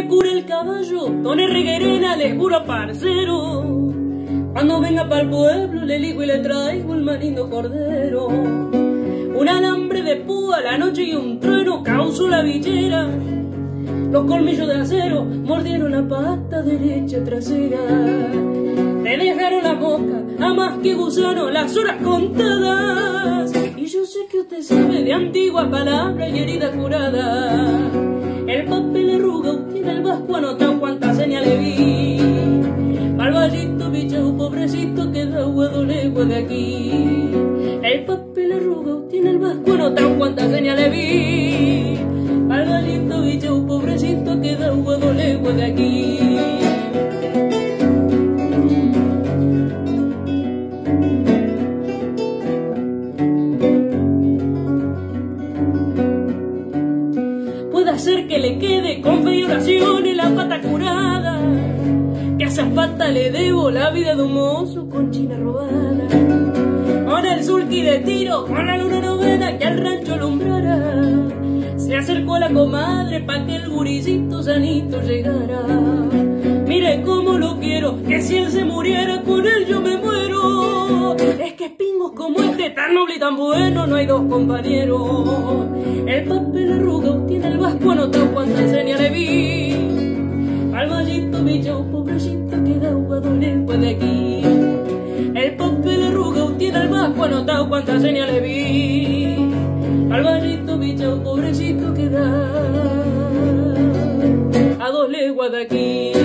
me cure el caballo, don Reguerena, le juro parcero. Cuando venga pa'l pueblo le ligo y le traigo el marino cordero. Un alambre de púa, la noche y un trueno causó la villera. Los colmillos de acero mordieron la pata derecha trasera. Te dejaron la boca a más que gusano las horas contadas. Y yo sé que usted sabe de antigua palabra y herida curada. El papel arruga, tiene el vasco anotado cuántas señas le vi. Pa'l vallito bichao, pobrecito, queda agua 2 leguas de aquí. El papel arruga, tiene el vasco anotado cuántas señas le vi. Pa'l vallito bichao, pobrecito, queda agua 2 leguas de aquí. Puede hacer que le quede con fe y oraciones la pata curada, que a Zapata le debo la vida de un mozo con china robada. Ahora el sulky de tiro con la luna novena que al rancho alumbrara. Se acercó a la comadre pa' que el guricito sanito llegara. Mire cómo lo quiero, que si él se muriera con él yo me muero. Es que pingos como este, tan noble y tan bueno, no hay dos compañeros. El papel arrugado, tiene el vasco anotado cuántas señas le vi. Al vallito bichao, pobrecito, queda agua 2 leguas de aquí. El papel arrugado, tiene el vasco anotado cuántas señas le vi. Al vallito bichao, pobrecito, queda a 2 leguas de aquí.